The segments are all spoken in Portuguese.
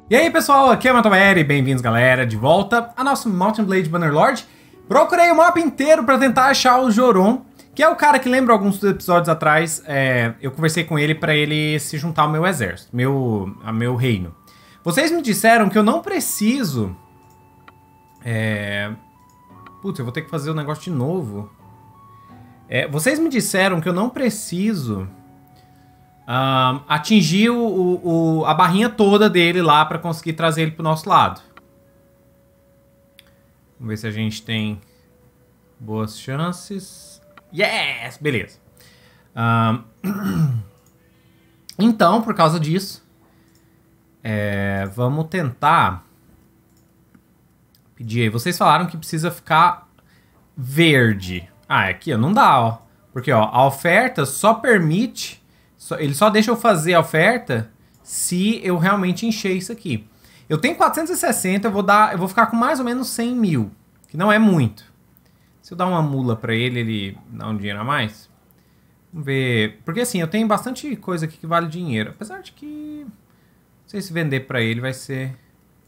E aí pessoal, aqui é o Matomaeri, bem-vindos galera, de volta a nosso Mount & Blade Bannerlord. Procurei o mapa inteiro pra tentar achar o Joron, que é o cara que lembra alguns episódios atrás, eu conversei com ele pra ele se juntar ao meu exército, a meu reino. Vocês me disseram que eu não preciso... Putz, eu vou ter que fazer o negócio de novo. Vocês me disseram que eu não preciso... atingir a barrinha toda dele lá pra conseguir trazer ele pro nosso lado. Vamos ver se a gente tem boas chances. Yes! Beleza. Então, por causa disso, vamos tentar pedir aí. Vocês falaram que precisa ficar verde. Aqui ó, não dá, ó. Porque ó, a oferta só permite... Ele só deixa eu fazer a oferta se eu realmente encher isso aqui. Eu tenho 460, eu vou ficar com mais ou menos 100 mil, que não é muito. Se eu dar uma mula pra ele, ele dá um dinheiro a mais? Vamos ver. Porque assim, eu tenho bastante coisa aqui que vale dinheiro. Apesar de que... Não sei se vender pra ele vai ser...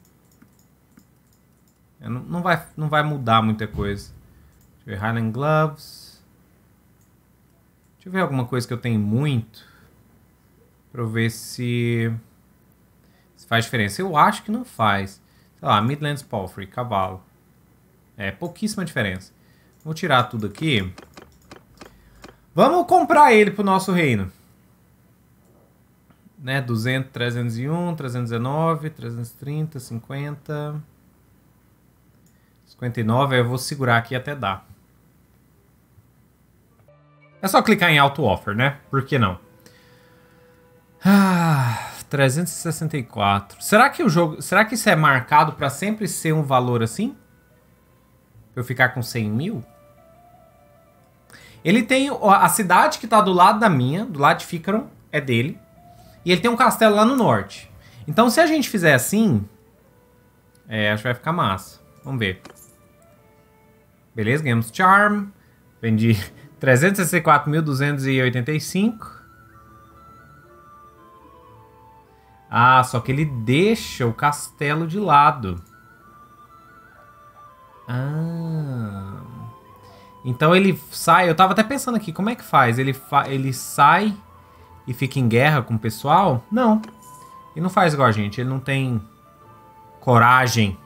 Não vai mudar muita coisa. Deixa eu ver, Highland Gloves. Deixa eu ver alguma coisa que eu tenho muito. Pra eu ver se faz diferença. Eu acho que não faz. Sei lá, Midlands Palfrey, cavalo. Pouquíssima diferença. Vou tirar tudo aqui. Vamos comprar ele pro nosso reino. 200, 301, 319, 330, 50... 59, eu vou segurar aqui até dar. É só clicar em Auto Offer, né? Por que não? 364. Será que isso é marcado pra sempre ser um valor assim? Pra eu ficar com 100 mil? Ele tem a cidade que tá do lado da minha, do lado de Ficaron, é dele. E ele tem um castelo lá no norte. Então se a gente fizer assim, acho que vai ficar massa. Vamos ver. Beleza, ganhamos Charm. Vendi 364.285. Só que ele deixa o castelo de lado. Então ele sai... Eu tava até pensando aqui, como é que faz? Ele sai e fica em guerra com o pessoal? Não. Ele não faz igual a gente. Ele não tem coragem.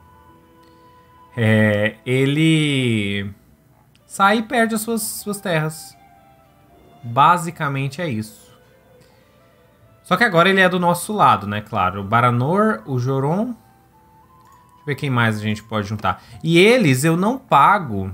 Ele sai e perde as suas terras. Basicamente é isso. Só que agora ele é do nosso lado, né? Claro. O Baranor, o Joron. Deixa eu ver quem mais a gente pode juntar. E eles eu não pago.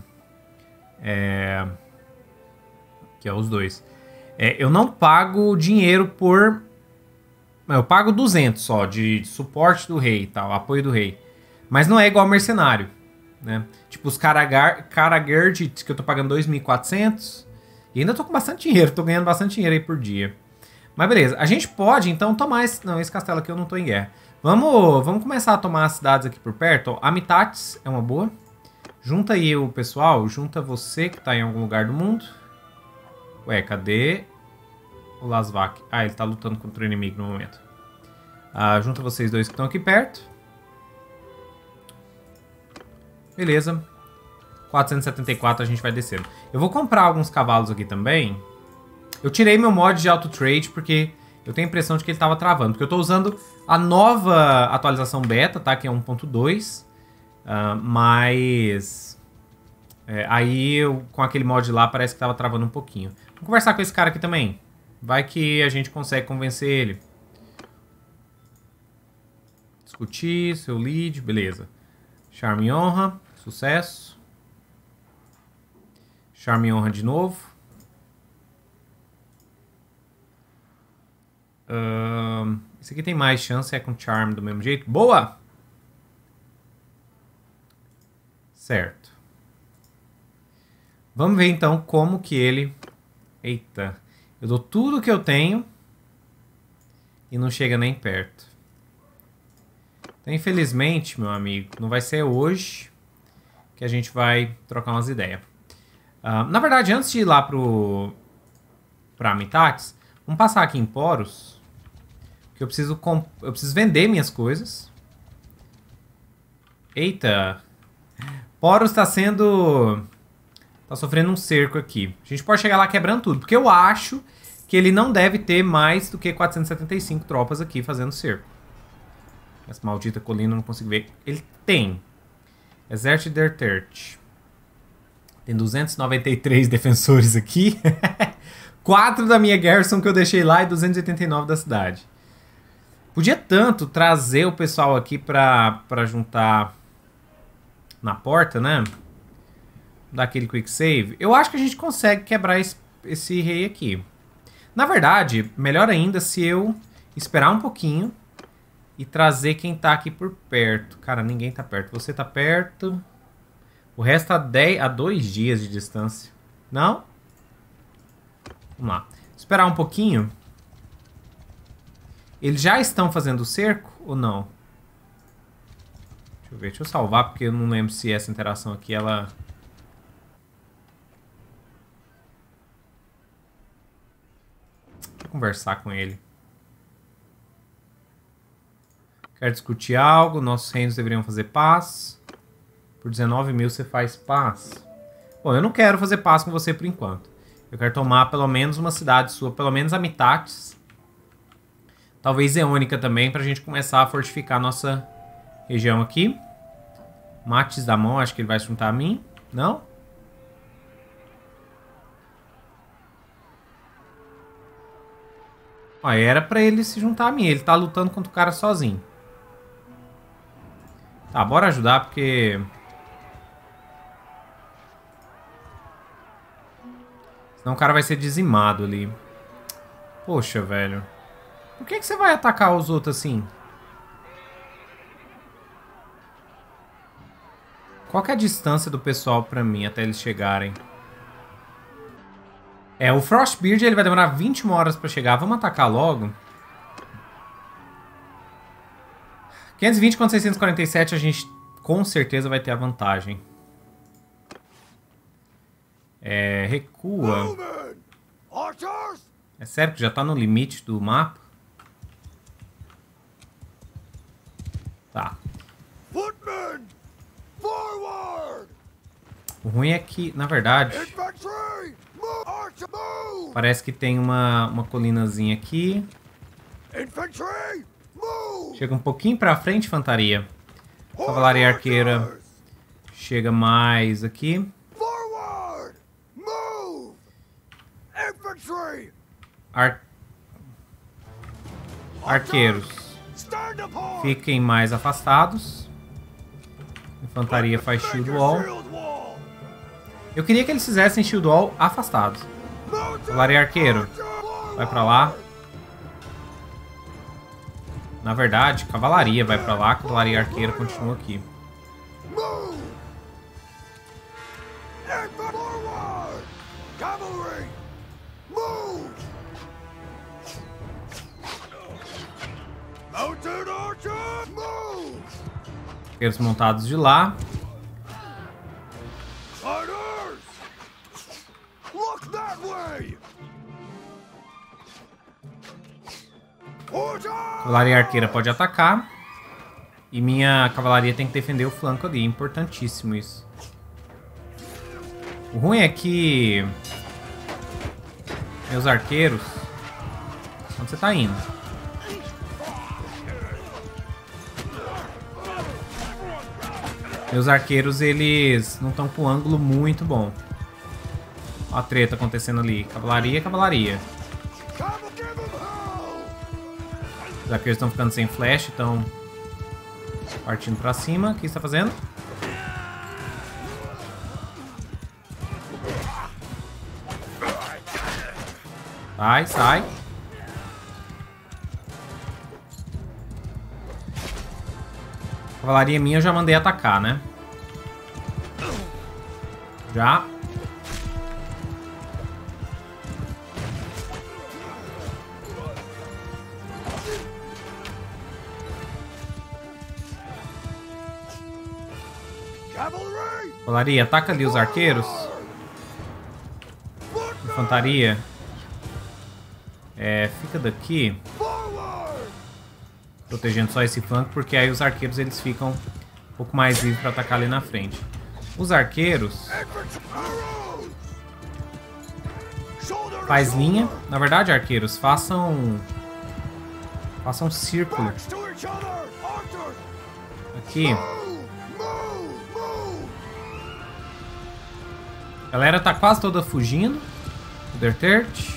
Que é os dois. Eu não pago dinheiro por... Eu pago 200 só de suporte do rei e tal. Apoio do rei. Mas não é igual mercenário, né? Tipo os Karagerd, que eu tô pagando 2.400. E ainda tô com bastante dinheiro. Tô ganhando bastante dinheiro aí por dia. Mas beleza, a gente pode então tomar esse... Não, esse castelo aqui eu não tô em guerra. Vamos começar a tomar as cidades aqui por perto. Ó, Amitatis é uma boa. Junta aí o pessoal, junta você que tá em algum lugar do mundo. Ué, cadê o Lasvak? Ele tá lutando contra o inimigo no momento. Junta vocês dois que estão aqui perto. Beleza. 474 a gente vai descendo. Eu vou comprar alguns cavalos aqui também. Eu tirei meu mod de auto trade porque eu tenho a impressão de que ele estava travando. Porque eu estou usando a nova atualização beta, tá? Que é 1.2. Mas... aí com aquele mod lá parece que estava travando um pouquinho. Vamos conversar com esse cara aqui também. Vai que a gente consegue convencer ele. Discutir, seu lead, beleza. Charme e honra, sucesso. Charme e honra de novo. Esse aqui tem mais chance, com Charm do mesmo jeito. Boa! Certo. Vamos ver então como que ele... Eita. Eu dou tudo que eu tenho e não chega nem perto. Então, infelizmente, meu amigo, não vai ser hoje que a gente vai trocar umas ideias. Na verdade, antes de ir lá pra Amitatis, vamos passar aqui em Poros. Porque eu preciso vender minhas coisas. Eita. Poros tá sendo... Tá sofrendo um cerco aqui. A gente pode chegar lá quebrando tudo. Porque eu acho que ele não deve ter mais do que 475 tropas aqui fazendo cerco. Essa maldita colina eu não consigo ver. Ele tem. Exército de Ertert. Tem 293 defensores aqui. 4 da minha garrison que eu deixei lá e 289 da cidade. Podia tanto trazer o pessoal aqui pra juntar na porta, né? Dar aquele quick save. Eu acho que a gente consegue quebrar esse rei aqui. Na verdade, melhor ainda se eu esperar um pouquinho e trazer quem tá aqui por perto. Cara, ninguém tá perto. Você tá perto. O resto tá a 2 dias de distância. Não? Vamos lá. Esperar um pouquinho. Eles já estão fazendo o cerco ou não? Deixa eu ver. Deixa eu salvar porque eu não lembro se essa interação aqui ela... Vou conversar com ele. Quer discutir algo? Nossos reinos deveriam fazer paz. Por 19 mil você faz paz. Bom, eu não quero fazer paz com você por enquanto. Eu quero tomar pelo menos uma cidade sua, pelo menos Amitatis. Talvez Eônica também, pra gente começar a fortificar a nossa região aqui. Mates da mão, acho que ele vai se juntar a mim. Não? Ó, era pra ele se juntar a mim. Ele tá lutando contra o cara sozinho. Tá, bora ajudar porque... Senão o cara vai ser dizimado ali. Poxa, velho. Por que você vai atacar os outros assim? Qual que é a distância do pessoal pra mim até eles chegarem? É, o Frostbeard ele vai demorar 21 horas pra chegar. Vamos atacar logo. 520 contra 647 a gente com certeza vai ter a vantagem. É, recua. É sério que já tá no limite do mapa? Tá. O ruim é que, na verdade, parece que tem uma colinazinha aqui. Chega um pouquinho pra frente, infantaria. Cavalaria arqueira chega mais aqui. Arqueiros fiquem mais afastados. Infantaria faz shield wall. Eu queria que eles fizessem shield wall afastados. Cavalaria arqueiro vai pra lá. Na verdade, cavalaria vai pra lá, cavalaria arqueira continua aqui. Arqueiros montados de lá. Cavalaria arqueira pode atacar. E minha cavalaria tem que defender o flanco ali. Importantíssimo isso. O ruim é que... meus arqueiros... Onde você tá indo? Meus arqueiros, eles não estão com um ângulo muito bom. Olha a treta acontecendo ali. Cavalaria, cavalaria. Os arqueiros estão ficando sem flash, estão partindo pra cima. O que você está fazendo? Sai, sai. Cavalaria minha eu já mandei atacar, né? Já. Cavalaria, ataca ali os arqueiros. Infantaria. É, fica daqui. protegendo só esse flanco, porque aí os arqueiros eles ficam um pouco mais livres para atacar ali na frente. Os arqueiros faz linha. Na verdade, arqueiros, façam círculo aqui. A galera tá quase toda fugindo. O Dertert.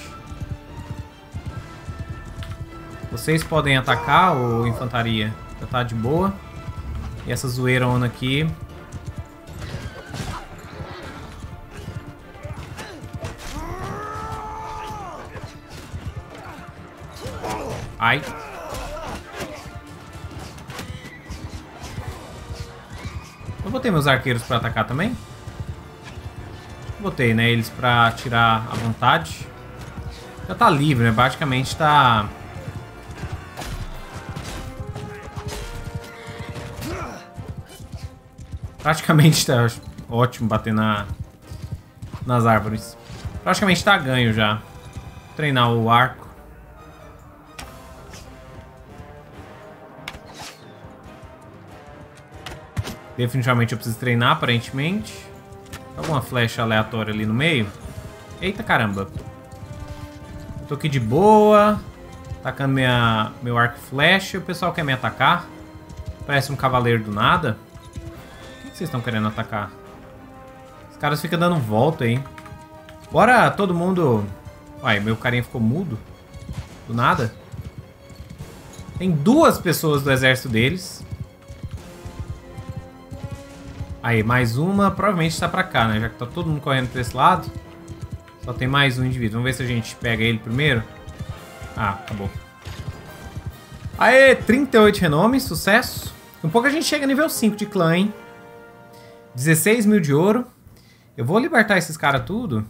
Vocês podem atacar, ou infantaria já tá de boa. E essa zoeirona aqui. Ai. Eu botei meus arqueiros pra atacar também? Botei, né? Eles pra tirar a vontade. Já tá livre, né? Basicamente tá... Praticamente tá ótimo bater nas árvores. Praticamente tá ganho já. Vou treinar o arco. Definitivamente eu preciso treinar, aparentemente. Alguma flecha aleatória ali no meio. Eita caramba. Eu tô aqui de boa. Tacando meu arco e flecha. O pessoal quer me atacar. Parece um cavaleiro do nada. O que vocês estão querendo atacar? Os caras ficam dando volta aí. Bora todo mundo... Uai, meu carinha ficou mudo. Do nada. Tem 2 pessoas do exército deles. Aí, mais uma. Provavelmente está pra cá, né? Já que tá todo mundo correndo pra esse lado. Só tem mais um indivíduo. Vamos ver se a gente pega ele primeiro. Ah, acabou. Aê, 38 renomes. Sucesso. Um pouco a gente chega a nível 5 de clã, hein? 16 mil de ouro. Eu vou libertar esses caras tudo.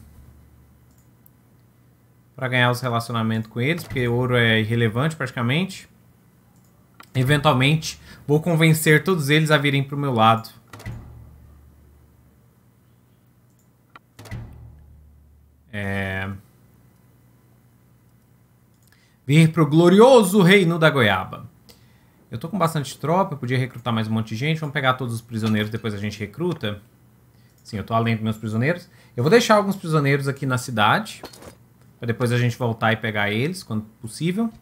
Pra ganhar os relacionamentos com eles. Porque ouro é irrelevante praticamente. Eventualmente, vou convencer todos eles a virem pro meu lado. Vir pro glorioso reino da goiaba. Eu tô com bastante tropa, eu podia recrutar mais um monte de gente. Vamos pegar todos os prisioneiros, depois a gente recruta. Sim, eu tô além dos meus prisioneiros. Eu vou deixar alguns prisioneiros aqui na cidade. Pra depois a gente voltar e pegar eles, quando possível.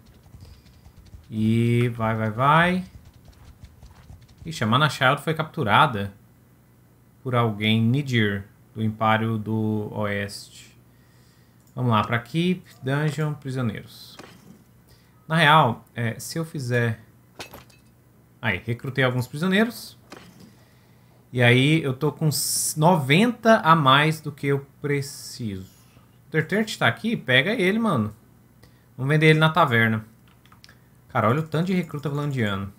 E vai. Ixi, a Mana Child foi capturada por alguém, Nidir, do Império do Oeste. Vamos lá, pra Keep, Dungeon, prisioneiros. Na real, se eu fizer... Aí, recrutei alguns prisioneiros. E aí, eu tô com 90 a mais do que eu preciso. O Dertert tá aqui? Pega ele, mano. Vamos vender ele na taverna. Cara, olha o tanto de recruta vlandiano.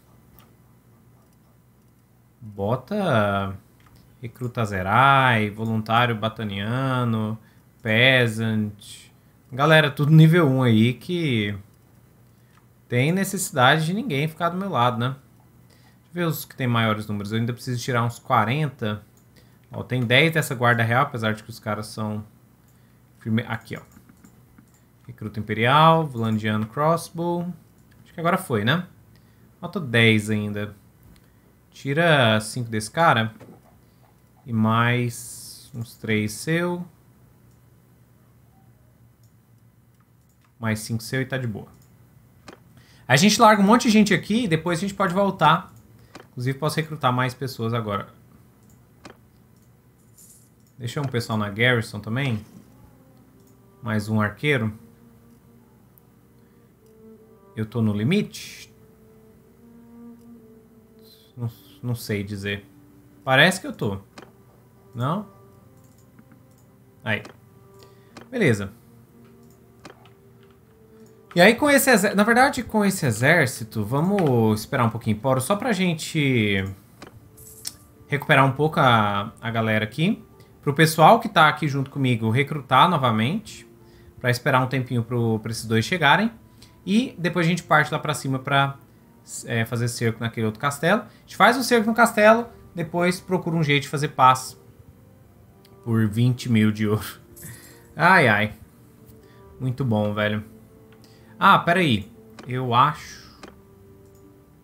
Bota... Recruta Zerai, voluntário bataniano, peasant. Galera, tudo nível 1 aí que... Tem necessidade de ninguém ficar do meu lado, né? Deixa eu ver os que tem maiores números. Eu ainda preciso tirar uns 40. Ó, tem 10 dessa guarda real, apesar de que os caras são... Aqui, ó. Recruta Imperial, Vlandiano Crossbow. Acho que agora foi, né? Falta 10 ainda. Tira 5 desse cara. E mais uns 3 seu. Mais 5 seu e tá de boa. A gente larga um monte de gente aqui e depois a gente pode voltar. Inclusive posso recrutar mais pessoas agora. Deixa um pessoal na Garrison também. Mais um arqueiro. Eu tô no limite? Não sei dizer. Parece que eu tô. Não? Aí. Beleza. E aí com esse exército... Na verdade, com esse exército, vamos esperar um pouquinho por só pra gente recuperar um pouco a galera aqui. Pro pessoal que tá aqui junto comigo recrutar novamente. Pra esperar um tempinho pra esses dois chegarem. E depois a gente parte lá pra cima pra fazer cerco naquele outro castelo. A gente faz o cerco no castelo, depois procura um jeito de fazer paz. Por 20 mil de ouro. Ai, ai. Muito bom, velho. Ah, peraí. Eu acho...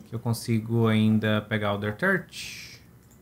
Que eu consigo ainda pegar o Dirt.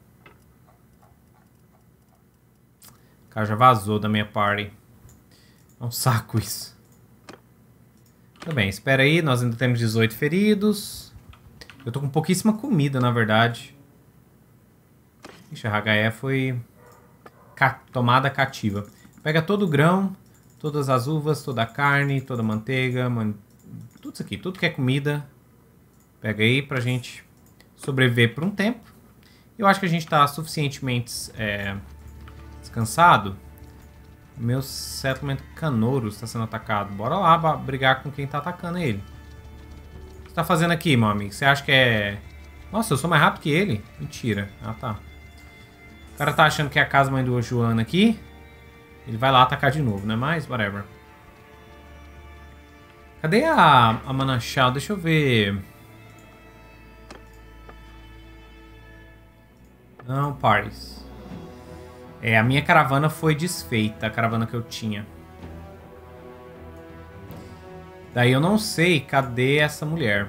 O cara já vazou da minha party. É um saco isso. Tudo bem, espera aí. Nós ainda temos 18 feridos. Eu tô com pouquíssima comida, na verdade. Ixi, a HE foi tomada cativa. Pega todo o grão, todas as uvas, toda a carne, toda a manteiga, tudo isso aqui, tudo que é comida. Pega aí pra gente sobreviver por um tempo. Eu acho que a gente tá suficientemente descansado. Meu settlement Canouros está sendo atacado. Bora lá brigar com quem tá atacando ele. O que você tá fazendo aqui, meu amigo? Você acha que é... Nossa, eu sou mais rápido que ele? Mentira. Ah, tá. O cara tá achando que é a casa mãe do Joana aqui. Ele vai lá atacar de novo, né? Mas, whatever. Cadê a Manachal? Deixa eu ver. Não, Paris. A minha caravana foi desfeita. A caravana que eu tinha. Daí eu não sei cadê essa mulher.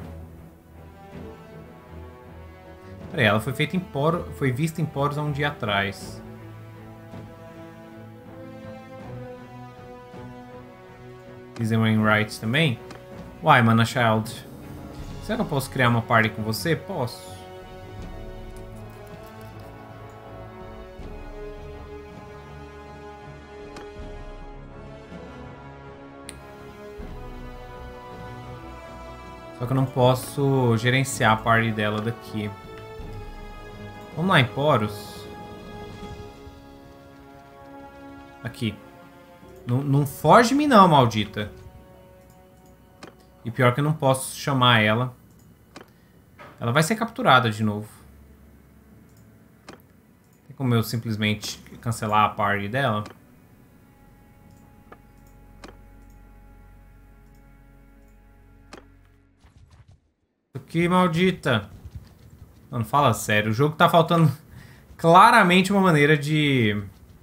Peraí, ela foi feita em Poros, foi vista em Poros há um dia atrás. Dizem Wainwright também. Uai, Manachild. Será que eu posso criar uma party com você? Posso. Só que eu não posso gerenciar a party dela daqui. Vamos lá em Poros. Aqui. Não foge de mim não, maldita. E pior que eu não posso chamar ela. Ela vai ser capturada de novo. Tem como eu simplesmente cancelar a party dela? Que maldita. Mano, fala sério. O jogo tá faltando claramente uma maneira de...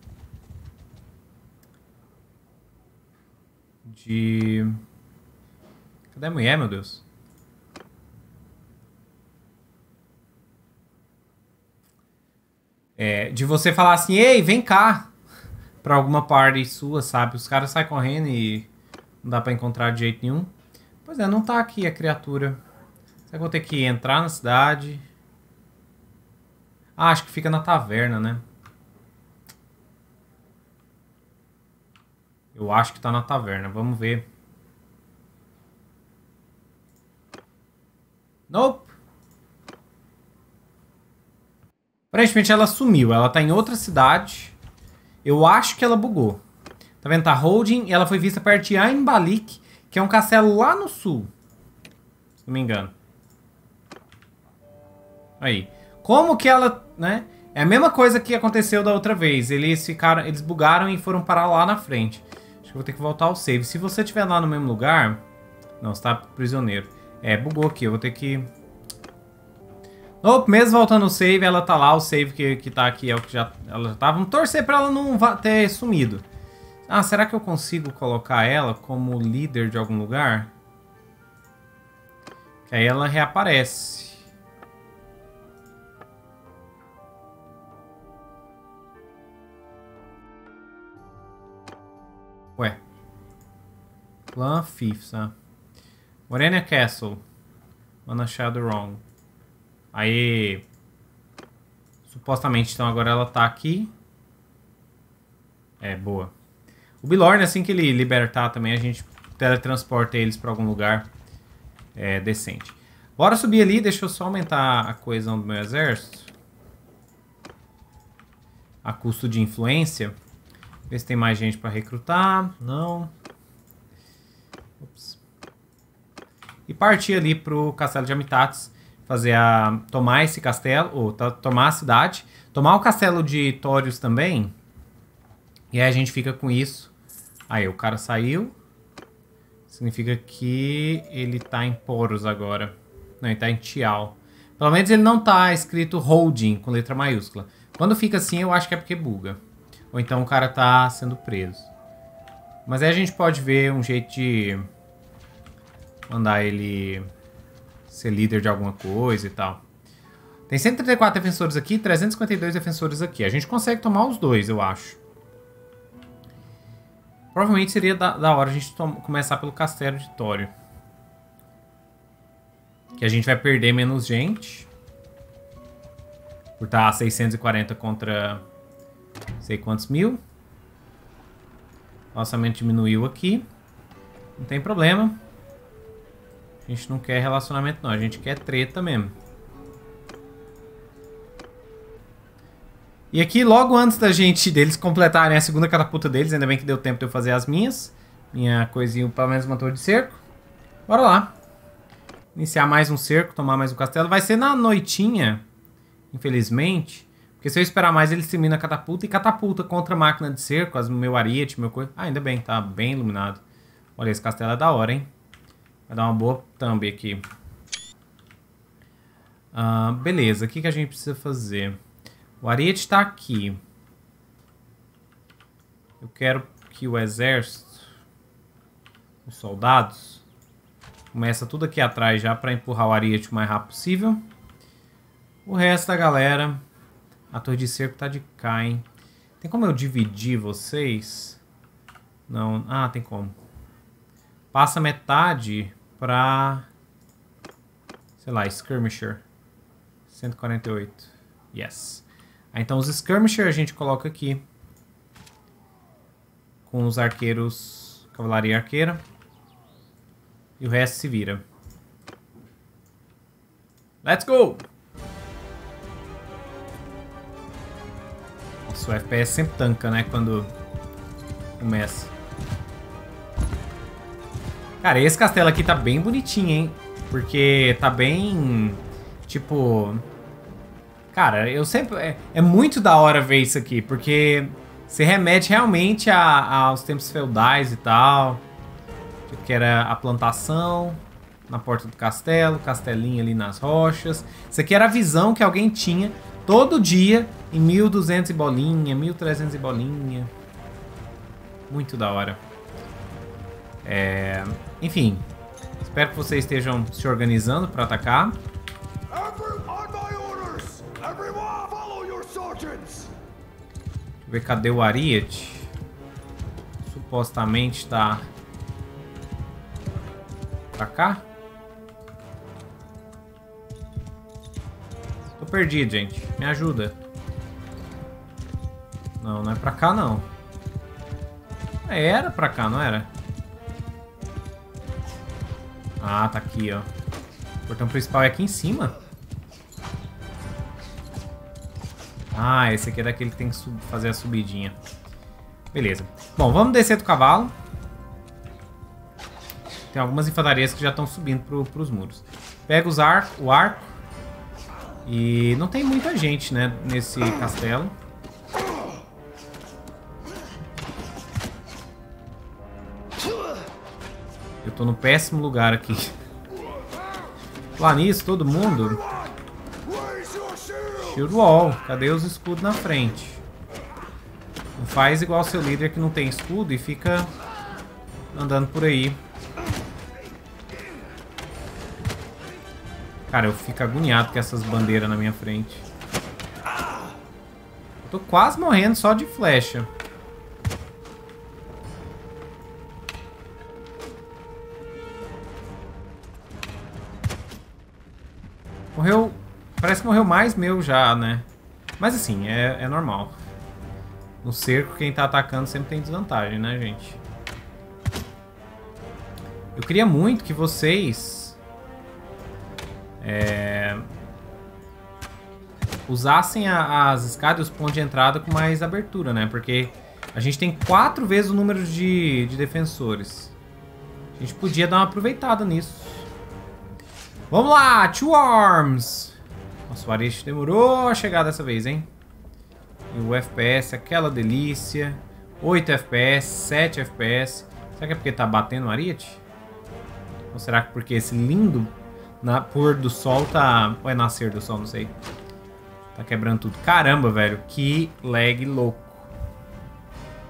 Cadê a mulher, meu Deus? De você falar assim, ei, vem cá. Pra alguma party sua, sabe? Os caras saem correndo e não dá pra encontrar de jeito nenhum. Pois é, não tá aqui a criatura. Será que eu vou ter que entrar na cidade? Ah, acho que fica na taverna, né? Eu acho que tá na taverna. Vamos ver. Nope. Aparentemente ela sumiu. Ela tá em outra cidade. Eu acho que ela bugou. Tá vendo? Tá holding. E ela foi vista perto de Aimbalik, que é um castelo lá no sul. Se não me engano. Aí. Como que ela, né? É a mesma coisa que aconteceu da outra vez. Eles bugaram e foram parar lá na frente. Acho que eu vou ter que voltar ao save. Se você estiver lá no mesmo lugar... Não, você tá prisioneiro. Bugou aqui. Eu vou ter que... Opa, mesmo voltando ao save, ela tá lá. O save que tá aqui é o que ela já tá. Vamos torcer pra ela não ter sumido. Ah, será que eu consigo colocar ela como líder de algum lugar? Que aí ela reaparece. Ué. Clan Thieves, né? Morena Castle. Manachado Wrong. Aí. Supostamente, então agora ela tá aqui. Boa. O Bilorn, assim que ele libertar também, a gente teletransporta eles pra algum lugar decente. Bora subir ali, deixa eu só aumentar a coesão do meu exército. A custo de influência. Ver se tem mais gente pra recrutar. Não. Ups. E partir ali pro castelo de Amitatis. Tomar esse castelo, ou tomar a cidade. Tomar o castelo de Tórios também. E aí a gente fica com isso. Aí o cara saiu. Significa que ele tá em Poros agora. Não, ele tá em Tial. Pelo menos ele não tá escrito Holding com letra maiúscula. Quando fica assim eu acho que é porque buga. Ou então o cara tá sendo preso. Mas aí a gente pode ver um jeito de mandar ele ser líder de alguma coisa e tal. Tem 134 defensores aqui, 352 defensores aqui. A gente consegue tomar os dois, eu acho. Provavelmente seria da hora a gente começar pelo Castelo de Tório. Que a gente vai perder menos gente. Por estar 640 contra sei quantos mil. O orçamento diminuiu aqui. Não tem problema. A gente não quer relacionamento não, a gente quer treta mesmo. E aqui, logo antes deles completarem a segunda catapulta deles, ainda bem que deu tempo de eu fazer as minhas. Minha coisinha, pelo menos uma torre de cerco. Bora lá. Iniciar mais um cerco, tomar mais um castelo. Vai ser na noitinha, infelizmente. Porque se eu esperar mais, eles terminam a catapulta. E catapulta contra a máquina de cerco, meu ariete, meu coisa. Ah, ainda bem, tá bem iluminado. Olha, esse castelo é da hora, hein? Vai dar uma boa thumb aqui. Beleza, o que a gente precisa fazer? O ariete tá aqui. Eu quero que o exército, os soldados, começa tudo aqui atrás já para empurrar o ariete o mais rápido possível. O resto da galera, a torre de cerco tá de cá, hein? Tem como eu dividir vocês? Não, tem como. Passa metade pra, sei lá, skirmisher. 148. Yes. Então os skirmisher a gente coloca aqui. Com os arqueiros, cavalaria arqueira. E o resto se vira. Let's go! Nossa, o FPS sempre tanca, né? Quando começa. Cara, esse castelo aqui tá bem bonitinho, hein? Porque tá bem... Tipo... Cara, eu sempre... É muito da hora ver isso aqui, porque se remete realmente aos tempos feudais e tal. Que era a plantação na porta do castelo, castelinho ali nas rochas. Isso aqui era a visão que alguém tinha todo dia em 1200 e bolinha, 1300 e bolinha. Muito da hora. Enfim, espero que vocês estejam se organizando para atacar. Deixa eu ver, cadê o ariete? Supostamente tá pra cá? Tô perdido, gente. Me ajuda. Não, não é pra cá, não. Era pra cá, não era? Ah, tá aqui, ó. O portão principal é aqui em cima. Ah, esse aqui é daquele que tem que fazer a subidinha. Beleza. Bom, vamos descer do cavalo. Tem algumas infantarias que já estão subindo pros muros. Pega o arco. E não tem muita gente, né, nesse castelo. Eu tô no péssimo lugar aqui. Lá nisso, todo mundo... Shield wall. Cadê os escudos na frente? Não faz igual seu líder que não tem escudo e fica andando por aí. Cara, eu fico agoniado com essas bandeiras na minha frente. Eu tô quase morrendo só de flecha. Morreu... Parece que morreu mais meu já, né? Mas assim, é normal. No cerco, quem tá atacando sempre tem desvantagem, né, gente? Eu queria muito que vocês... usassem as escadas e os pontos de entrada com mais abertura, né? Porque a gente tem 4 vezes o número de defensores. A gente podia dar uma aproveitada nisso. Vamos lá! 2 arms! Nossa, o ariete demorou a chegar dessa vez, hein? E o FPS, aquela delícia. 8 FPS, 7 FPS. Será que é porque tá batendo o ariete? Ou será que porque esse lindo pôr do sol tá... Ou é nascer do sol, não sei. Tá quebrando tudo. Caramba, velho. Que lag louco.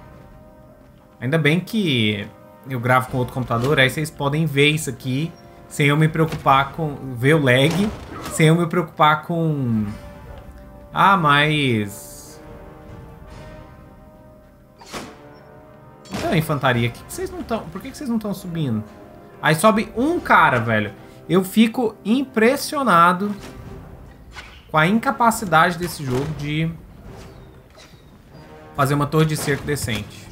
Ainda bem que eu gravo com outro computador. Aí vocês podem ver isso aqui sem eu me preocupar com ver o lag, sem eu me preocupar com... Ah, mas... Então, infantaria, que vocês não estão... Por que vocês não estão subindo? Aí sobe um cara, velho. Eu fico impressionado com a incapacidade desse jogo de fazer uma torre de cerco decente.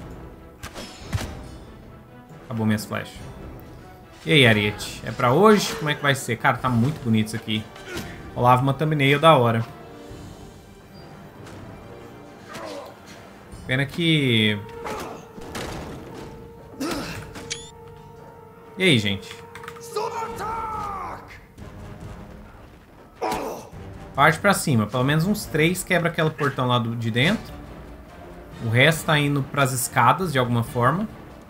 Acabou minhas flechas. E aí, Ariete? É pra hoje? Como é que vai ser? Cara, tá muito bonito isso aqui. Rolava uma thumbnail da hora. Pena que... E aí, gente? Parte pra cima. Pelo menos uns 3 quebra aquele portão lá de dentro. O resto tá indo pras escadas de alguma forma.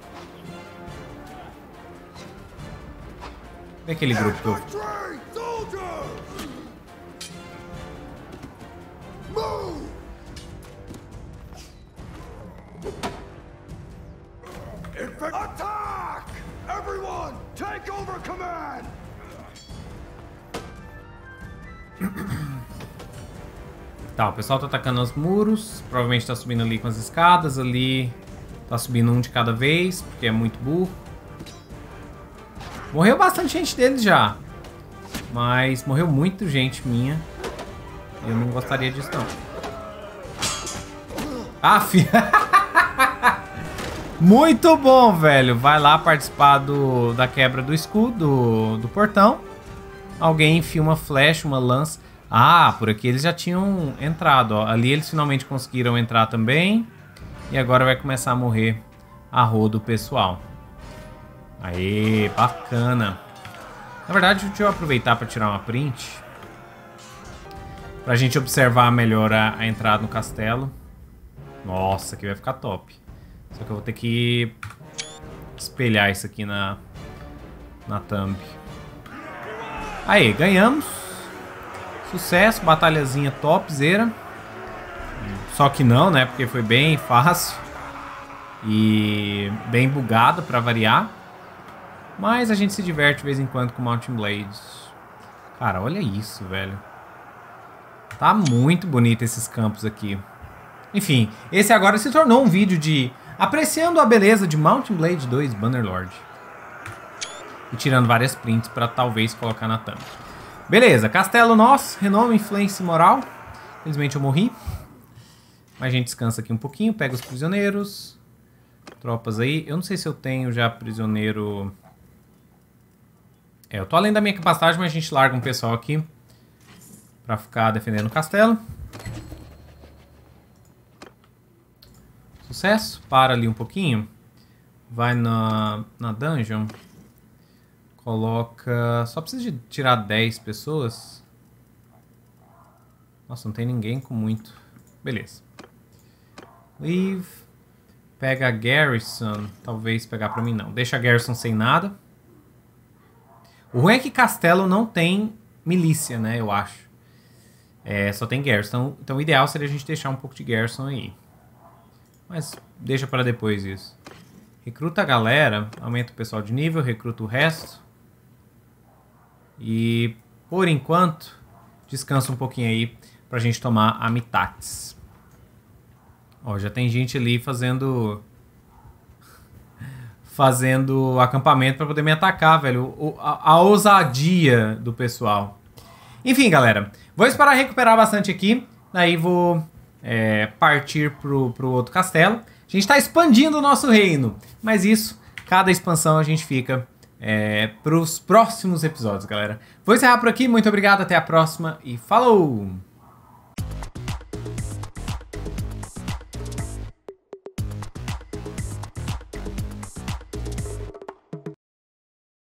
Cadê aquele grupo que eu... Attack! Everyone, take over command! Tá, o pessoal tá atacando os muros. Provavelmente tá subindo ali com as escadas. Ali tá subindo um de cada vez, porque é muito burro. Morreu bastante gente deles já. Mas morreu muito gente minha. Eu não gostaria disso, não. Aff! Muito bom, velho. Vai lá participar da quebra do escudo, do portão. Alguém enfia uma flecha, uma lança. Ah, por aqui eles já tinham entrado, ó. Ali eles finalmente conseguiram entrar também. E agora vai começar a morrer a rodo o pessoal. Aê, bacana. Na verdade, deixa eu aproveitar para tirar uma print. Pra gente observar melhor a entrada no castelo. Nossa, aqui vai ficar top. Só que eu vou ter que espelhar isso aqui na thumb. Aí, ganhamos. Sucesso, batalhazinha topzera. Só que não, né? Porque foi bem fácil. E bem bugado pra variar. Mas a gente se diverte de vez em quando com Mount & Blade. Cara, olha isso, velho. Tá muito bonito esses campos aqui. Enfim, esse agora se tornou um vídeo de apreciando a beleza de Mount & Blade 2 Bannerlord. E tirando várias prints pra talvez colocar na thumb. Beleza, castelo nosso, renome, influência e moral. Infelizmente eu morri. Mas a gente descansa aqui um pouquinho, pega os prisioneiros. Tropas aí. Eu não sei se eu tenho já prisioneiro... eu tô além da minha capacidade, mas a gente larga um pessoal aqui pra ficar defendendo o castelo. Sucesso. Para ali um pouquinho. Vai na dungeon. Coloca... Só precisa de tirar 10 pessoas. Nossa, não tem ninguém com muito. Beleza. Leave. Pega a Garrison. Talvez pegar pra mim, não. Deixa a Garrison sem nada. O ruim é que Castelo não tem milícia, né? Eu acho. Só tem Garrison. Então o ideal seria a gente deixar um pouco de Garrison aí. Mas deixa para depois isso. Recruta a galera. Aumenta o pessoal de nível. Recruta o resto. E por enquanto, descansa um pouquinho aí pra gente tomar a Mitatis. Ó, já tem gente ali fazendo acampamento pra poder me atacar, velho. A ousadia do pessoal. Enfim, galera. Vou esperar recuperar bastante aqui. Daí vou partir pro outro castelo. A gente tá expandindo o nosso reino. Mas isso, cada expansão a gente fica pros próximos episódios, galera. Vou encerrar por aqui. Muito obrigado. Até a próxima. E falou!